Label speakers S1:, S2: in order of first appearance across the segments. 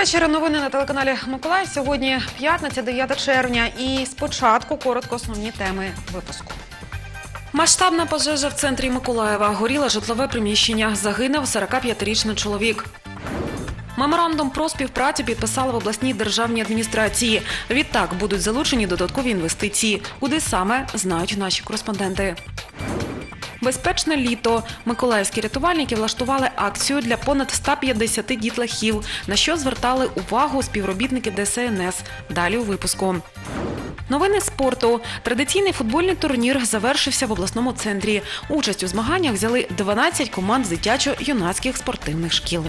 S1: вечір. Новини на телеканалі Миколаїв. Сьогодні п'ятниця, 9 червня. І спочатку коротко основні теми випуску. Масштабна пожежа в центрі Миколаєва. Горіло житлове приміщення. Загинув 45-річний чоловік. Меморандум про співпрацю підписали в обласній державній адміністрації. Відтак будуть залучені додаткові інвестиції. Куди саме, знають наші кореспонденти. Безпечне літо. Миколаївські рятувальники влаштували акцію для понад 150 дітлахів, на що звертали увагу співробітники ДСНС. Далі у випуску. Новини спорту. Традиційний футбольний турнір завершився в обласному центрі. Участь у змаганнях взяли 12 команд з дитячо-юнацьких спортивних шкіл.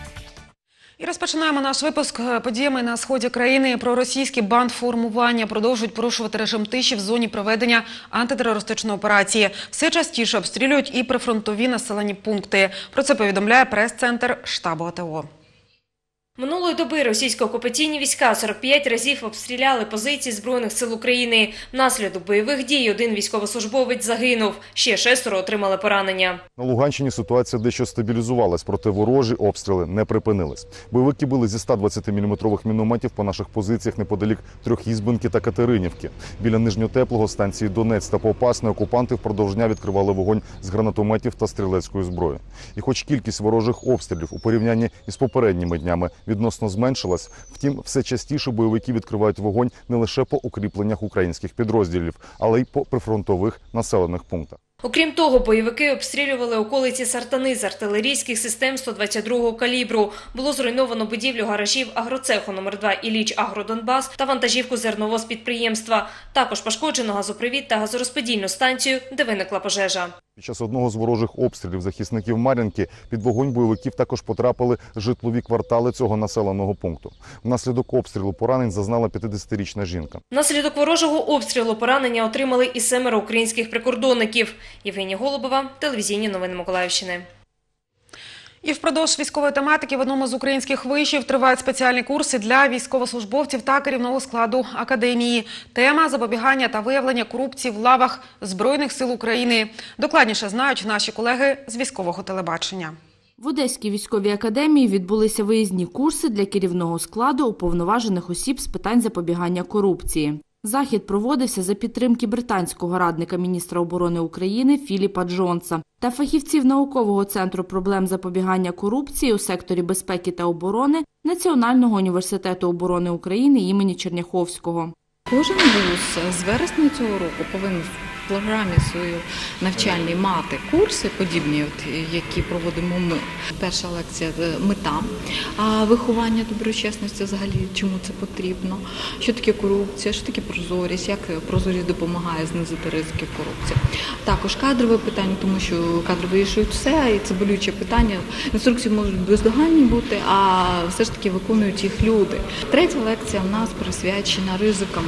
S1: І розпочинаємо наш випуск подіями на сході країни. Проросійські бандформування продовжують порушувати режим тиші в зоні проведення антитерористичної операції. Все частіше обстрілюють і прифронтові населені пункти. Про це повідомляє прес-центр штабу АТО.
S2: Минулої доби російсько-окупаційні війська 45 разів обстріляли позиції Збройних сил України. Внаслідок бойових дій один військовослужбовець загинув, ще 6 отримали поранення.
S3: На Луганщині ситуація дещо стабілізувалась, проте ворожі обстріли не припинились. Бойовики били зі 120-мм мінометів по наших позиціях неподалік Трьохізбинки та Катеринівки. Біля Нижньотеплого, станції Донець та Попасне окупанти впродовж дня відкривали вогонь з гранатометів та стрілецької зброї. І хоч кількість ворожих обстрілів у порівнянні із попередніми днями відносно зменшилась, втім, все частіше бойовики відкривають вогонь не лише по укріпленнях українських підрозділів, але й по прифронтових населених пунктах.
S2: Окрім того, бойовики обстрілювали околиці Сартани з артилерійських систем 122-го калібру. Було зруйновано будівлю гаражів агроцеху номер 2 «Ілліч Агродонбас» та вантажівку зерновозпідприємства. Також пошкоджено газопровід та газорозподільну станцію, де виникла пожежа.
S3: Під час одного з ворожих обстрілів захисників Мар'їнки під вогонь бойовиків також потрапили житлові квартали цього населеного пункту. Внаслідок обстрілу поранень зазнала 50-річна жінка.
S2: Внаслідок ворожого обстрілу поранення отримали і 7 українських прикордонників. Євгенія Голубова, телевізійні новини Миколаївщини.
S1: І впродовж військової тематики в одному з українських вишів тривають спеціальні курси для військовослужбовців та керівного складу академії. Тема – запобігання та виявлення корупції в лавах Збройних сил України. Докладніше знають наші колеги з військового телебачення.
S4: В Одеській військовій академії відбулися виїзні курси для керівного складу уповноважених осіб з питань запобігання корупції. Захід проводився за підтримки британського радника міністра оборони України Філіпа Джонса та фахівців Наукового центру проблем запобігання корупції у секторі безпеки та оборони Національного університету оборони України імені Черняховського.
S5: Кожен вуз з вересня цього року повинен в програмі своїй навчальній мати курси, подібні, які проводимо ми. Перша лекція – мета, виховання доброчесності взагалі, чому це потрібно, що таке корупція, що таке прозорість, як прозорість допомагає знизити ризики корупції. Також кадрове питання, тому що кадри вирішують все, і це болюче питання. Інструкції можуть бездоганні бути, а все ж таки виконують їх люди. Третя лекція в нас присвячена ризикам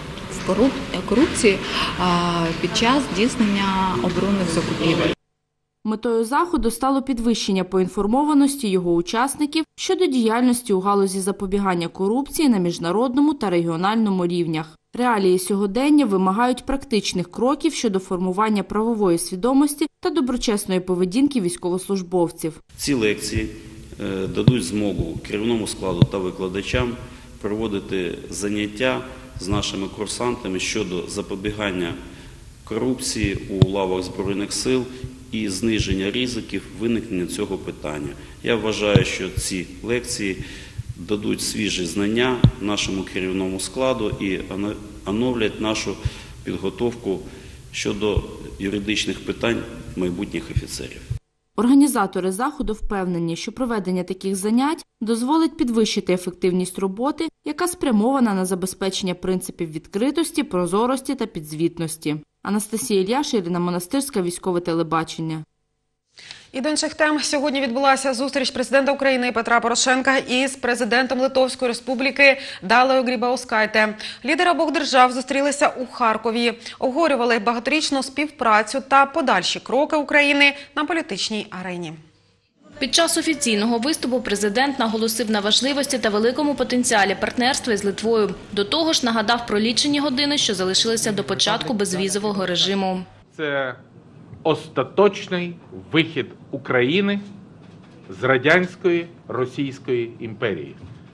S5: корупції під час здійснення оборонних закупівель.
S4: Метою заходу стало підвищення поінформованості його учасників щодо діяльності у галузі запобігання корупції на міжнародному та регіональному рівнях. Реалії сьогодення вимагають практичних кроків щодо формування правової свідомості та доброчесної поведінки військовослужбовців.
S6: Ці лекції дадуть змогу керівному складу та викладачам проводити заняття з нашими курсантами щодо запобігання корупції у лавах Збройних сил і зниження ризиків виникнення цього питання. Я вважаю, що ці лекції дадуть свіжі знання нашому керівному складу і оновлять нашу підготовку щодо юридичних питань майбутніх офіцерів.
S4: Організатори заходу впевнені, що проведення таких занять дозволить підвищити ефективність роботи, яка спрямована на забезпечення принципів відкритості, прозорості та підзвітності. Анастасія Ільяш, Ірина Монастирська, військове телебачення.
S1: І до інших тем. Сьогодні відбулася зустріч президента України Петра Порошенка із президентом Литовської Республіки Далею Грібаускайте. Лідери обох держав зустрілися у Харкові, обговорювали багаторічну співпрацю та подальші кроки України на політичній арені.
S7: Під час офіційного виступу президент наголосив на важливості та великому потенціалі партнерства із Литвою. До того ж, нагадав про лічені години, що залишилися до початку безвізового режиму.
S8: Це остаточний вихід України з радянської Російської імперії.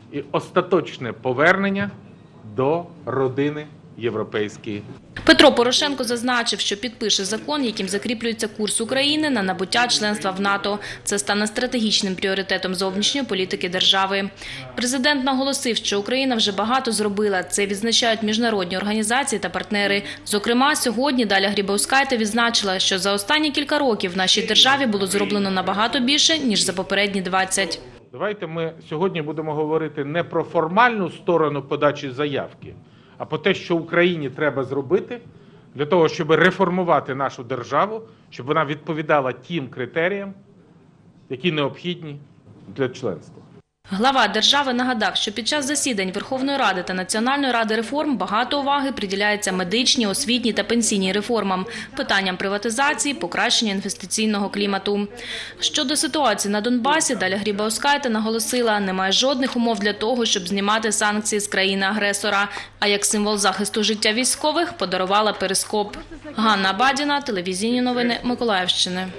S8: і остаточне повернення до родини європейської.
S7: Петро Порошенко зазначив, що підпише закон, яким закріплюється курс України на набуття членства в НАТО. Це стане стратегічним пріоритетом зовнішньої політики держави. Президент наголосив, що Україна вже багато зробила. Це відзначають міжнародні організації та партнери. Зокрема, сьогодні Даля Грибаускайте відзначила, що за останні кілька років в нашій державі було зроблено набагато більше, ніж за попередні 20.
S8: Давайте ми сьогодні будемо говорити не про формальну сторону подачі заявки, а про те, що Україні треба зробити для того, щоб реформувати нашу державу, щоб вона відповідала тим критеріям, які необхідні для членства.
S7: Глава держави нагадав, що під час засідань Верховної Ради та Національної ради реформ багато уваги приділяється медичній, освітній та пенсійній реформам, питанням приватизації, покращення інвестиційного клімату. Щодо ситуації на Донбасі, Даля Грибаускайте наголосила, немає жодних умов для того, щоб знімати санкції з країни-агресора. А як символ захисту життя військових подарувала перископ. Ганна Бадіна, телевізійні новини Миколаївщини.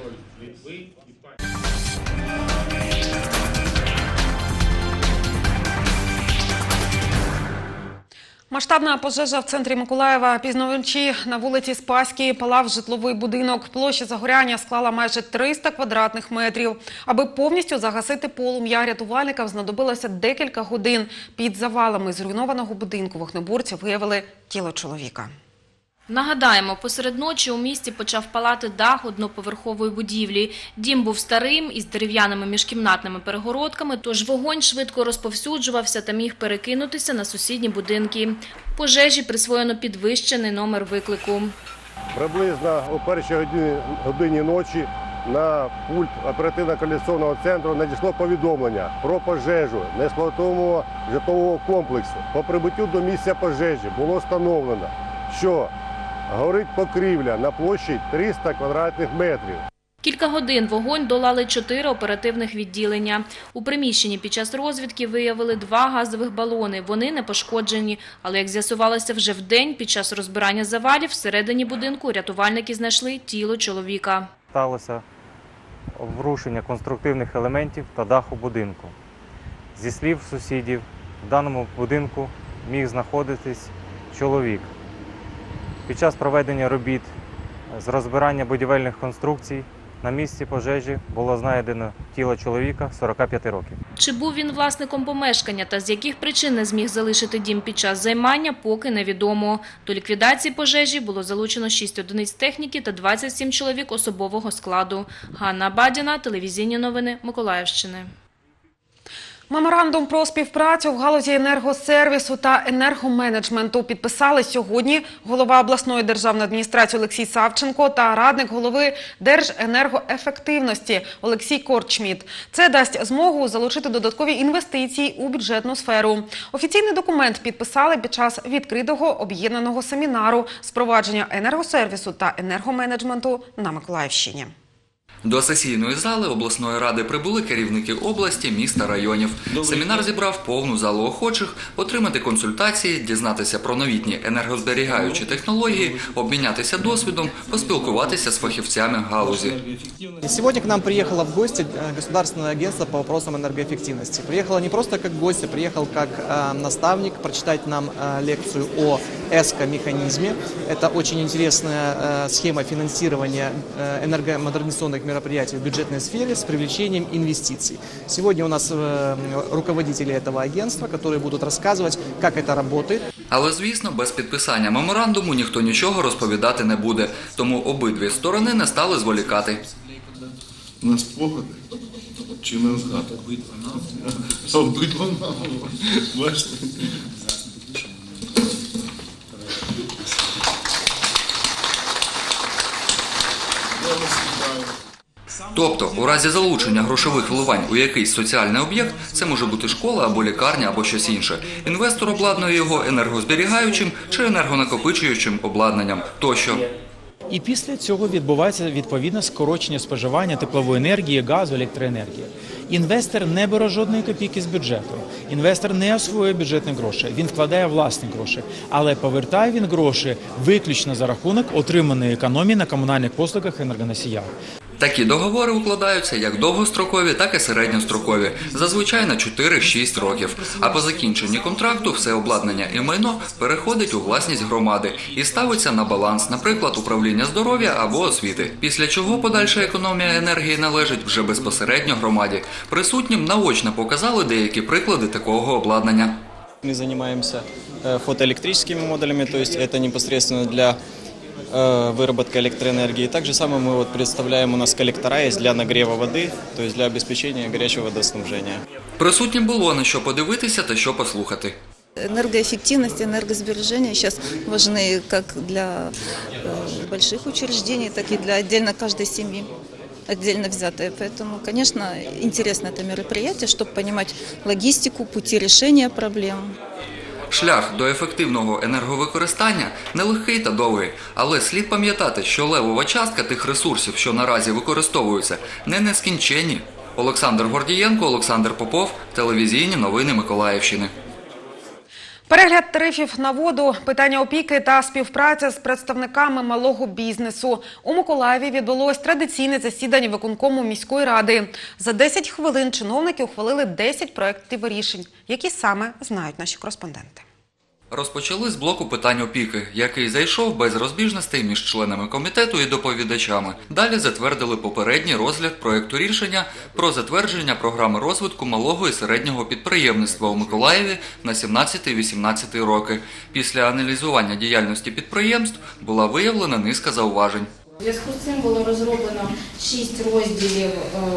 S1: Масштабна пожежа в центрі Миколаєва. Пізно вночі на вулиці Спаській палав житловий будинок. Площа загоряння склала майже 300 квадратних метрів. Аби повністю загасити полум'я, рятувальникам знадобилося декілька годин. Під завалами зруйнованого будинку вогнеборці виявили тіло чоловіка.
S7: Нагадаємо, посеред ночі у місті почав палати дах одноповерхової будівлі. Дім був старим, із дерев'яними міжкімнатними перегородками, тож вогонь швидко розповсюджувався та міг перекинутися на сусідні будинки. Пожежі присвоєно підвищений номер виклику.
S9: Приблизно о першій годині ночі на пульт оперативно-координаційного центру надійшло повідомлення про пожежу неексплуатуємого житлового комплексу. По прибуттю до місця пожежі було встановлено, що горить покрівля на площі 300 квадратних метрів.
S7: Кілька годин вогонь долали 4 оперативних відділення. У приміщенні під час розвідки виявили 2 газових балони. Вони не пошкоджені. Але, як з'ясувалося вже вдень, під час розбирання завалів всередині будинку рятувальники знайшли тіло чоловіка.
S10: Сталося обрушення конструктивних елементів та даху будинку. Зі слів сусідів, в даному будинку міг знаходитись чоловік. Під час проведення робіт з розбирання будівельних конструкцій на місці пожежі було знайдено тіло чоловіка 45 років.
S7: Чи був він власником помешкання та з яких причин не зміг залишити дім під час займання, поки невідомо. До ліквідації пожежі було залучено 6 одиниць техніки та 27 чоловік особового складу. Ганна Бадіна, телевізійні новини Миколаївщини.
S1: Меморандум про співпрацю в галузі енергосервісу та енергоменеджменту підписали сьогодні голова обласної державної адміністрації Олексій Савченко та радник голови Держенергоефективності Олексій Корчміт. Це дасть змогу залучити додаткові інвестиції у бюджетну сферу. Офіційний документ підписали під час відкритого об'єднаного семінару з впровадження енергосервісу та енергоменеджменту на Миколаївщині.
S11: До сесійної зали обласної ради прибули керівники області, міста, районів. Семінар зібрав повну залу охочих отримати консультації, дізнатися про новітні енергозберігаючі технології, обмінятися досвідом, поспілкуватися з фахівцями галузі.
S12: Сегодня к нам приехало в гости Государственное агентство по вопросам энергоэффективности. Приехало не просто как гость, а приехал как наставник прочитать нам лекцию о ЭСКО-механизме. Это очень интересная схема финансирования энергомодернизационных мероприятий в бюджетной сфере с привлечением инвестиций. Сегодня у нас руководители этого агентства, которые будут рассказывать, как это работает.
S11: Але, звісно, без підписання меморандуму ніхто нічого розповідати не буде. Тому обидві сторони не стали зволікати.
S13: На спогади чи на згадки? Обидва нам. Бачите?
S11: Тобто, у разі залучення грошових вливань у якийсь соціальний об'єкт, це може бути школа або лікарня, або щось інше, інвестор обладнує його енергозберігаючим чи енергонакопичуючим обладнанням тощо.
S14: І після цього відбувається відповідне скорочення споживання теплової енергії, газу, електроенергії. Інвестор не бере жодної копійки з бюджету. Інвестор не освоює бюджетні гроші, він вкладає власні гроші. Але повертає він гроші виключно за рахунок отриманої економії на комунальних послугах енергоносіях.
S11: Такі договори укладаються як довгострокові, так і середньострокові, зазвичай на 4-6 років. А по закінченні контракту все обладнання і майно переходить у власність громади і ставиться на баланс, наприклад, управління здоров'я або освіти. Після чого подальша економія енергії належить вже безпосередньо громаді. Присутнім наочно показали деякі приклади такого обладнання.
S12: Мы занимаемся фотоэлектрическими модулями, то есть это непосредственно для выработки электроэнергии. Так же самое мы представляем, у нас коллектора есть для нагрева воды, то есть для обеспечения горячего водоснабжения.
S11: Присутнім було на що подивитися та що послухати.
S15: Энергоэффективность, энергосбережение сейчас важны как для больших учреждений, так и для отдельно каждой семьи, отдельно взятые. Поэтому, конечно, интересно это мероприятие, чтобы понимать логистику, пути решения проблем.
S11: Шлях до ефективного енерговикористання нелегкий та довгий, але слід пам'ятати, що левова частка тих ресурсів, що наразі використовуються, не нескінченні. Олександр Гордієнко, Олександр Попов, телевізійні новини Миколаївщини.
S1: Перегляд тарифів на воду, питання опіки та співпраця з представниками малого бізнесу. У Миколаєві відбулось традиційне засідання виконкому міської ради. За 10 хвилин чиновники ухвалили 10 проєктів рішень. Які саме, знають наші кореспонденти.
S11: Розпочали з блоку питань опіки, який зайшов без розбіжностей між членами комітету і доповідачами. Далі затвердили попередній розгляд проєкту рішення про затвердження програми розвитку малого і середнього підприємництва у Миколаєві на 17-18 роки. Після аналізування діяльності підприємств була виявлена низка зауважень.
S16: У зв'язку з цим було розроблено 6 розділів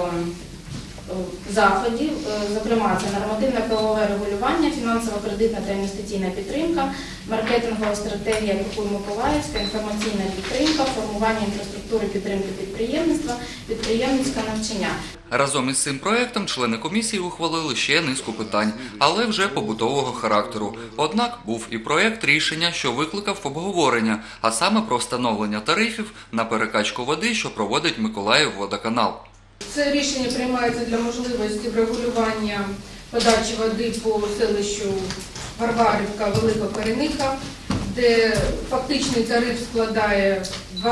S16: заходів, зокрема, це нормативно-правове регулювання, фінансово-кредитна та інвестиційна підтримка, маркетингова стратегія «Купуй Миколаївська», інформаційна підтримка, формування інфраструктури підтримки підприємництва, підприємницьке навчання.
S11: Разом із цим проєктом члени комісії ухвалили ще низку питань, але вже побутового характеру. Однак був і проєкт рішення, що викликав обговорення, а саме про встановлення тарифів на перекачку води, що проводить Миколаївводоканал.
S16: Це рішення приймається для можливості врегулювання подачі води по селищу Варварівка, Велика Корениха, де фактичний тариф складає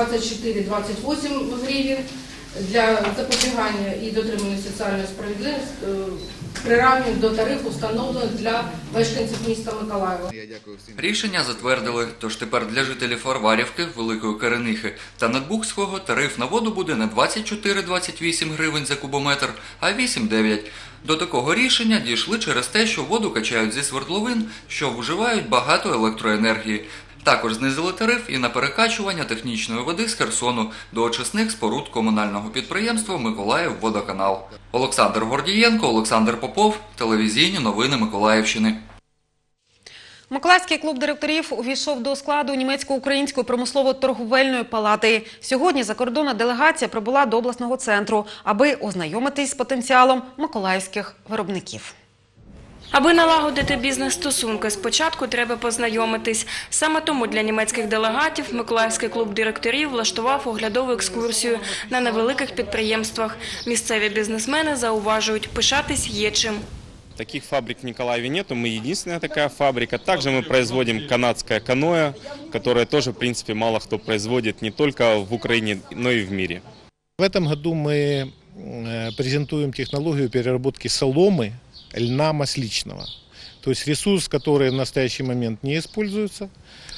S16: 24-28 гривень. Для запобігання і дотримання соціальної справедливості приравнюємо до тарифу, встановленого для мешканців міста Миколаєва.
S11: Рішення затвердили, тож тепер для жителів Варварівки, Великої Коренихи та Надбухського тариф на воду буде не 24-28 гривень за кубометр, а 8-9. До такого рішення дійшли через те, що воду качають зі свердловин, що вживають багато електроенергії. Також знизили тариф і на перекачування технічної води з Херсону до очисних споруд комунального підприємства «Миколаївводоканал». Олександр Гордієнко, Олександр Попов, телевізійні новини Миколаївщини.
S1: Миколаївський клуб директорів увійшов до складу Німецько-Української промислово-торговельної палати. Сьогодні закордонна делегація прибула до обласного центру, аби ознайомитись з потенціалом миколаївських виробників.
S2: Аби налагодити бізнес-стосунки, спочатку треба познайомитись. Саме тому для німецьких делегатів Миколаївський клуб директорів влаштував оглядову екскурсію на невеликих підприємствах. Місцеві бізнесмени зауважують, пишатись є чим.
S17: Таких фабрик в Николаеве нету, мы единственная такая фабрика. Также мы производим канадское каноэ, которое тоже, в принципе, мало кто производит не только в Украине, но и в мире.
S18: В этом году мы презентуем технологию переработки соломы, льна масличного. То есть ресурс, который в настоящий момент не используется,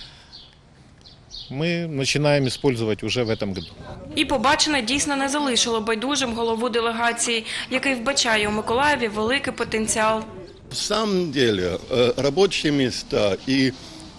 S18: мы начинаем использовать уже в этом году.
S2: І побачене дійсно не залишило байдужим голову делегації, який вбачає у Миколаєві великий потенціал.
S19: В самом деле рабочие места и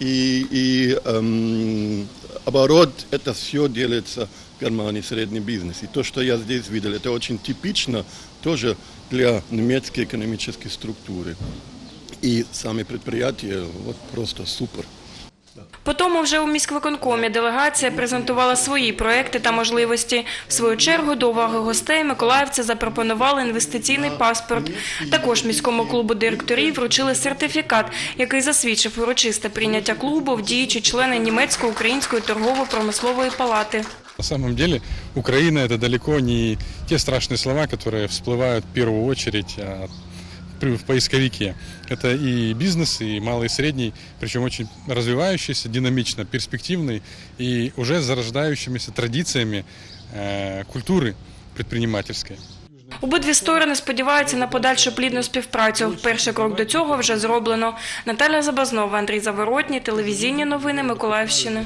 S19: оборот, это все делается в кармане средний бизнес. И то, что я здесь видел, это очень типично тоже для немецкой экономической структуры. И сами предприятия вот просто супер.
S2: Потому вже у міськвиконкомі делегація презентувала свої проекти та можливості. В свою чергу до уваги гостей миколаївці запропонували інвестиційний паспорт. Також міському клубу директорів вручили сертифікат, який засвідчив урочисте прийняття клубу в діючі члени Німецько-Української торгово-промислової палати.
S20: На самом деле Украина – это далеко не те страшные слова, которые всплывают в первую очередь в поисковике. Это и бизнес, и малый, и средний, причем очень развивающийся, динамично, перспективный и уже зарождающимися традициями культуры предпринимательское.
S21: Обидві сторони сподіваються на подальшу плідну співпрацю. Перший крок до цього вже зроблено. Наталя Забазнова, Андрій Заворотній, телевізійні новини Миколаївщини.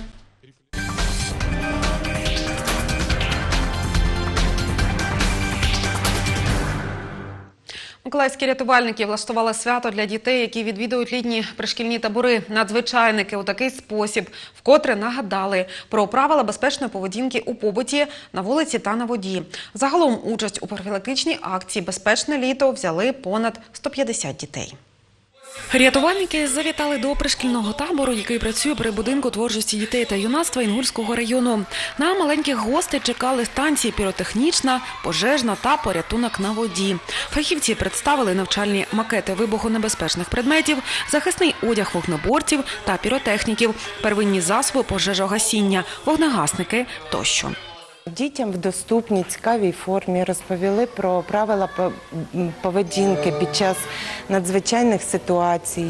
S1: Миколаївські рятувальники влаштували свято для дітей, які відвідують літні пришкільні табори. Надзвичайники у такий спосіб вкотре нагадали про правила безпечної поведінки у побуті, на вулиці та на воді. Загалом участь у профілактичній акції «Безпечне літо» взяли понад 150 дітей. Рятувальники завітали до пришкільного табору, який працює при будинку творчості дітей та юнацтва Інгульського району. На маленьких гостей чекали станції піротехнічна, пожежна та порятунок на воді. Фахівці представили навчальні макети вибухонебезпечних предметів, захисний одяг вогнеборців та піротехніків, первинні засоби пожежогасіння, вогнегасники тощо.
S22: Дітям в доступній, цікавій формі розповіли про правила поведінки під час надзвичайних ситуацій.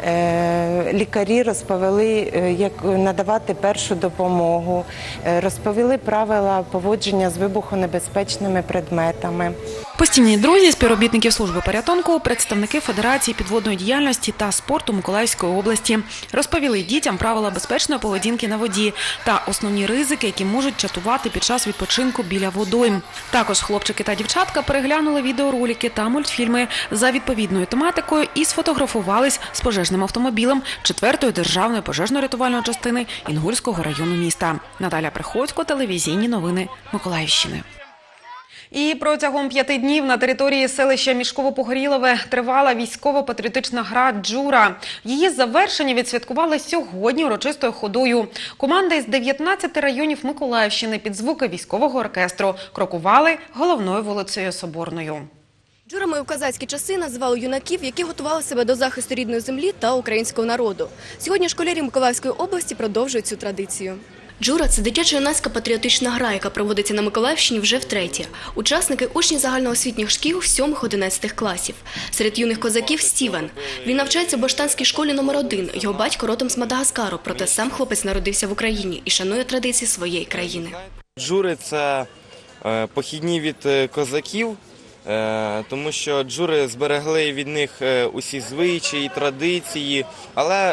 S22: Лікарі розповіли, як надавати першу допомогу, розповіли правила поводження з вибухонебезпечними предметами.
S1: Постійні друзі співробітників служби порятунку, представники Федерації підводної діяльності та спорту Миколаївської області розповіли дітям правила безпечної поведінки на воді та основні ризики, які можуть чатувати під час відпочинку біля водойм. Також хлопчики та дівчатка переглянули відеоролики та мультфільми за відповідною тематикою і сфотографувались з пожежним автомобілем 4-ї державної пожежно-рятувальної частини Інгульського району міста. Наталя Приходько, телевізійні новини Миколаївщини. І протягом 5 днів на території селища Мішково-Погорілове тривала військово-патріотична гра «Джура». Її завершення відсвяткували сьогодні урочистою ходою. Команди з 19 районів Миколаївщини під звуки військового оркестру крокували головною вулицею Соборною.
S23: Джурами у козацькі часи називали юнаків, які готували себе до захисту рідної землі та українського народу. Сьогодні школярі Миколаївської області продовжують цю традицію.
S24: Джура – це дитячо-юнацька патріотична гра, яка проводиться на Миколаївщині вже втретє. Учасники – учні загальноосвітніх шкіл 7-11 класів. Серед юних козаків – Стівен. Він навчається в Баштанській школі номер 1. Його батько родом з Мадагаскару, проте сам хлопець народився в Україні і шанує традиції своєї країни.
S25: Джури – це похідні від козаків, тому що джури зберегли від них усі звичаї, традиції, але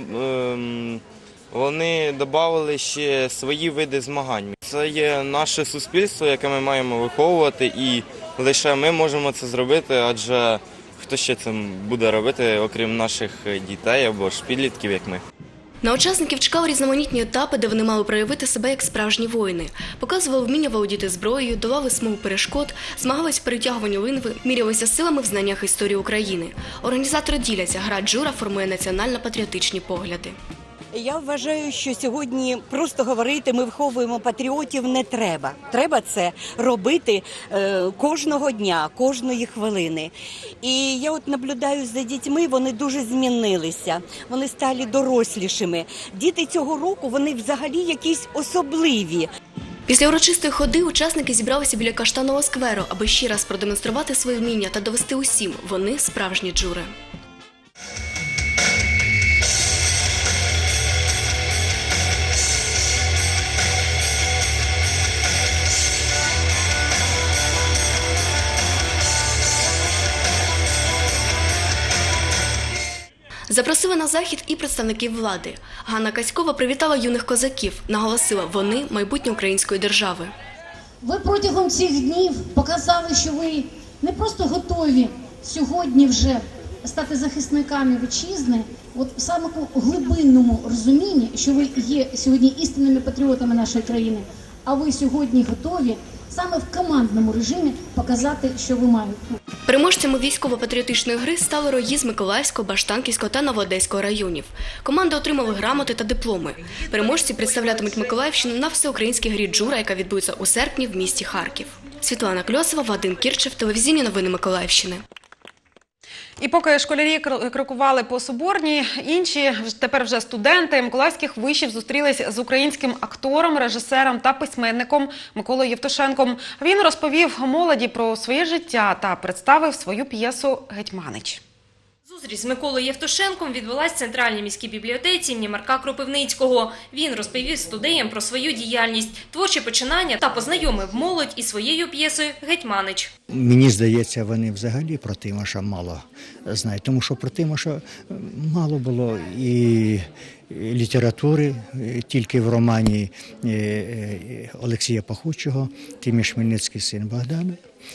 S25: вони додали ще свої види змагань. Це є наше суспільство, яке ми маємо виховувати, і лише ми можемо це зробити, адже хто ще це буде робити, окрім наших дітей або ж підлітків, як ми.
S24: На учасників чекали різноманітні етапи, де вони мали проявити себе як справжні воїни. Показували вміння володіти зброєю, долали смугу перешкод, змагались в перетягуванні линви, мірялися силами в знаннях історії України. Організатори діляться, гра «Джура» формує національно-патріотичні погляди.
S26: Я вважаю, що сьогодні просто говорити «ми виховуємо патріотів» не треба. Треба це робити кожного дня, кожної хвилини. І я от наблюдаю за дітьми, вони дуже змінилися, вони стали дорослішими. Діти цього року, вони взагалі якісь особливі.
S24: Після урочистої ходи учасники зібралися біля Каштанового скверу, аби ще раз продемонструвати своє вміння та довести усім – вони справжні джури. Запросили на захід і представників влади. Ганна Каськова привітала юних козаків, наголосила – вони – майбутнє української держави.
S27: Ви протягом цих днів показали, що ви не просто готові сьогодні вже стати захисниками вітчизни, от в самому глибинному розумінні, що ви є сьогодні істинними патріотами нашої країни, а ви сьогодні готові саме в командному режимі показати, що ви маєте.
S24: Переможцями військово-патріотичної гри стали рої з Миколаївського, Баштанківського та Новоодеського районів. Команди отримали грамоти та дипломи. Переможці представлятимуть Миколаївщину на всеукраїнській грі «Джура», яка відбудеться у серпні в місті Харків. Світлана Кльосова, Вадим Кірчев, телевізійні новини Миколаївщини.
S1: І поки школярі крокували по Соборній, інші, тепер вже студенти миколаївських вишів зустрілись з українським актором, режисером та письменником Миколою Євтушенком. Він розповів молоді про своє життя та представив свою п'єсу «Гетьманич».
S2: Зустріч з Миколою Євтушенком відбулась в Центральній міській бібліотеці імені Марка Кропивницького. Він розповів студентам про свою діяльність, творчі починання та познайомив молодь із своєю п'єсою «Гетьманич».
S3: Мені здається, вони взагалі про Тимоша мало знають, тому що про Тимоша мало було і літератури, тільки в романі Олексія Пахучого «Тиміш Хмельницький, син Богдана».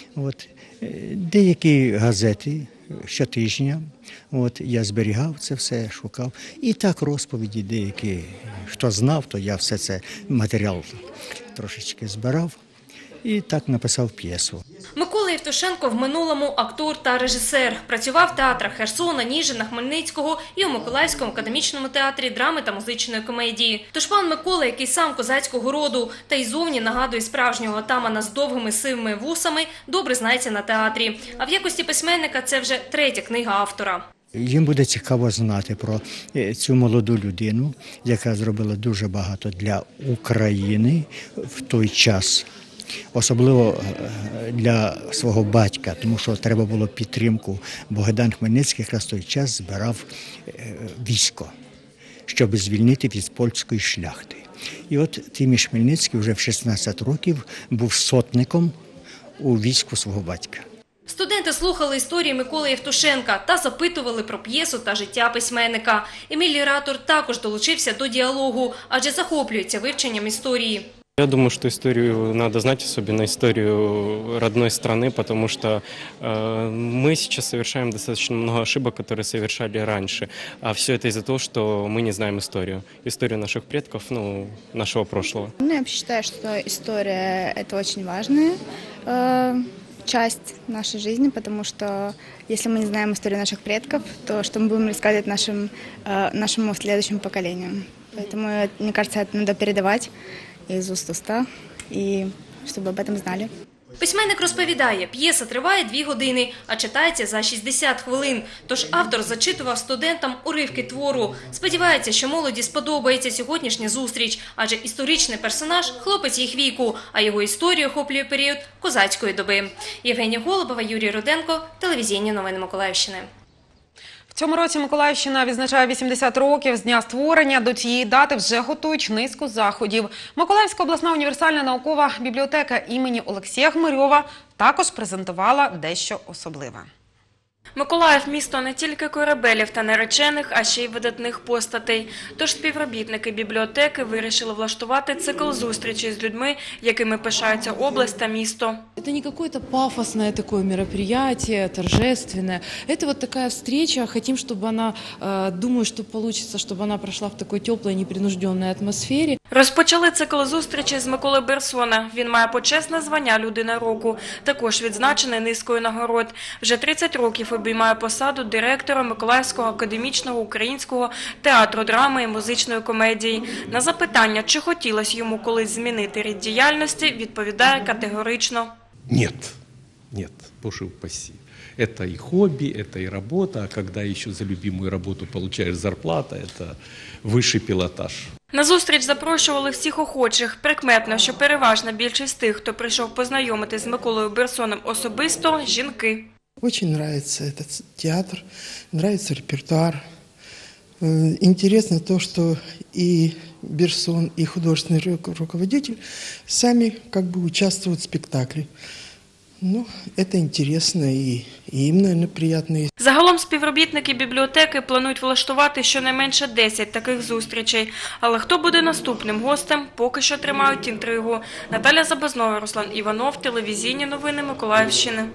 S3: Деякі газети щотижня, я зберігав це все, шукав. І так розповіді деякі, хто знав, то я все це матеріал трошечки збирав і так написав п'єсу.
S2: Микола Євтушенко в минулому актор та режисер. Працював в театрах Херсона, Ніжина, Хмельницького і у Миколаївському академічному театрі драми та музичної комедії. Тож пан Микола, який сам козацького роду та й зовні нагадує справжнього отамана з довгими сивими вусами, добре знається на театрі. А в якості письменника це вже третя книга автора.
S3: Їм буде цікаво знати про цю молоду людину, яка зробила дуже багато для України в той час. Особливо для свого батька, тому що треба було підтримку. Богдан Хмельницький якраз в той час збирав військо, щоб звільнити від польської шляхти. І от Тиміш Хмельницький вже в 16 років був сотником у війську свого батька.
S2: Студенти слухали історії Миколи Євтушенка та запитували про п'єсу та життя письменника. Емілій Ратур також долучився до діалогу, адже захоплюється вивченням історії.
S4: Я думаю, что историю надо знать, особенно историю родной страны, потому что мы сейчас совершаем достаточно много ошибок, которые совершали раньше. А все это из-за того, что мы не знаем историю наших предков, нашего прошлого.
S5: Я считаю, что история – это очень важная часть нашей жизни, потому что если мы не знаем историю наших предков, то что мы будем рассказывать нашему следующему поколению. Поэтому, мне кажется, это надо передавать із уст в уста, і щоб об этом знали.
S2: Письменник розповідає, п'єса триває 2 години, а читається за 60 хвилин. Тож автор зачитував студентам уривки твору. Сподівається, що молоді сподобається сьогоднішня зустріч, адже історичний персонаж – хлопець їх віку, а його історію охоплює період козацької доби. Євгенія Голубова, Юрій Руденко, телевізійні новини Миколаївщини.
S1: В цьому році Миколаївщина відзначає 80 років з дня створення. До цієї дати вже готують низку заходів. Миколаївська обласна універсальна наукова бібліотека імені Олексія Гмирьова також презентувала дещо особливе.
S21: Миколаїв – місто не тільки корабелів та наречених, а ще й видатних постатей. Тож співробітники бібліотеки вирішили влаштувати цикл зустрічей з людьми, якими пишаються область та місто.
S6: Это не какое-то пафосное такое мероприятие, торжественное. Это вот такая встреча. Хотим, чтобы она, думаю, что получится, чтобы она прошла в такой теплой, непринужденной атмосфере.
S21: Розпочали цикл зустрічей з Миколи Берсона. Він має почесне звання «Людина року». Також відзначений низкою нагород. Вже 30 років обіймає посаду директора Миколаївського академічного українського театру драми і музичної комедії. На запитання, чи хотілося йому колись змінити рід діяльності, відповідає категорично.
S8: Нет, боже упаси. Это и хобби, это и работа, а когда еще за любимую работу получаешь зарплату, это высший пилотаж.
S21: На зустріч запрошували всіх охочих. Прикметно, що переважна більшість тих, хто прийшов познайомитись з Миколою Берсоном особисто – жінки.
S9: Очень нравится этот театр, нравится репертуар. Интересно то, что и Берсон, и художественный руководитель сами как бы участвуют в спектакле. Ну, это интересно и им, наверное, приятно.
S21: Загалом співробітники бібліотеки планують влаштувати щонайменше 10 таких зустрічей. Але хто буде наступним гостем, поки що тримають інтригу. Наталя Забазнова, Руслан Іванов, телевізійні новини Миколаївщини.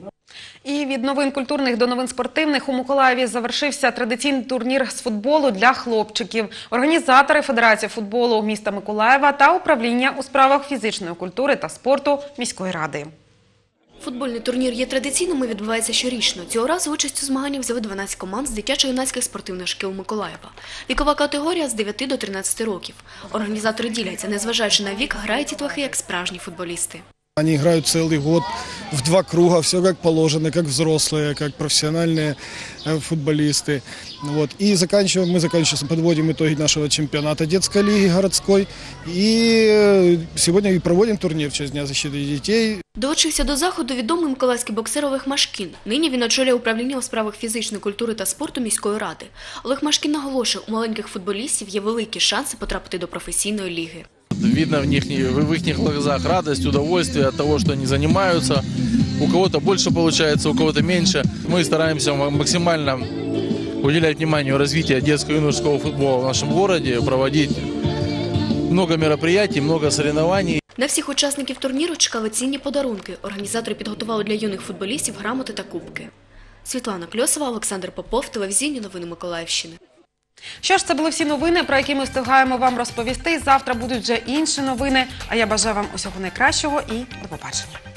S1: І від новин культурних до новин спортивних у Миколаєві завершився традиційний турнір з футболу для хлопчиків. Організатори Федерації футболу міста Миколаєва та управління у справах фізичної культури та спорту міської ради.
S24: Футбольний турнір є традиційним і відбувається щорічно. Цього разу участь у змаганнях взяли 12 команд з дитячо-юнацьких спортивних шкіл Миколаєва. Вікова категорія з 9 до 13 років. Організатори діляться, незважаючи на вік, грають дітлахи як справжні футболісти.
S10: Они играют целый год
S7: в 2 круга, все как положено, как взрослые, как профессиональные футболисты. Вот. И мы заканчиваем, подводим итоги нашего чемпионата детской лиги городской. И сегодня и проводим турнир в честь Дня защиты детей.
S24: Долучився до заходу відомий миколаївський боксер Олег Машкін. Нині він очолює управління у справах фізичної культури та спорту міської ради. Олег Машкін наголошує, у маленьких футболістів є великі шанси потрапити до професійної ліги.
S10: Видно в их глазах радость, удовольствие от того, что они занимаются. У кого-то больше получается, у кого-то меньше. Мы стараемся максимально уделять внимание развитию детского и юношеского футбола в нашем городе, проводить много мероприятий, много соревнований.
S24: На всіх учасників турніру чекали цінні подарунки. Організатори підготували для юних футболістів грамоти та кубки. Світлана Кльосова, Олександр Попов, телевізійні новини Миколаївщини.
S1: Що ж, це були всі новини, про які ми встигаємо вам розповісти. Завтра будуть вже інші новини. А я бажаю вам усього найкращого і до побачення.